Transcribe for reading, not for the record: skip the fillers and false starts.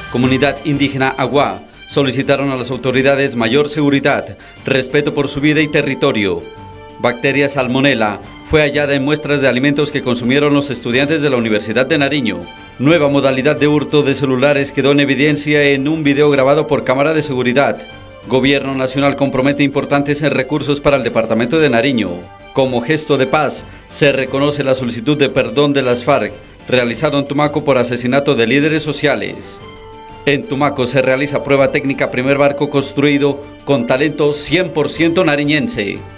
Comunidad indígena Agua solicitaron a las autoridades mayor seguridad, respeto por su vida y territorio. Bacteria Salmonella fue hallada en muestras de alimentos que consumieron los estudiantes de la Universidad de Nariño. Nueva modalidad de hurto de celulares quedó en evidencia en un video grabado por cámara de seguridad. Gobierno Nacional compromete importantes recursos para el departamento de Nariño. Como gesto de paz, se reconoce la solicitud de perdón de las FARC realizado en Tumaco por asesinato de líderes sociales. En Tumaco se realiza prueba técnica primer barco construido con talento 100% nariñense.